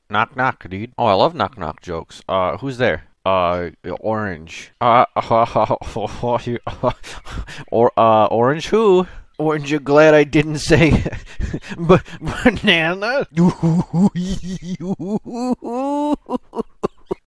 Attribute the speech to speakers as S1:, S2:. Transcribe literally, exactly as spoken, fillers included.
S1: Knock knock, dude. Oh, I love knock knock jokes. Uh, who's there? Uh, orange. Uh, or uh, orange who? Orange, you're glad I didn't say b- banana.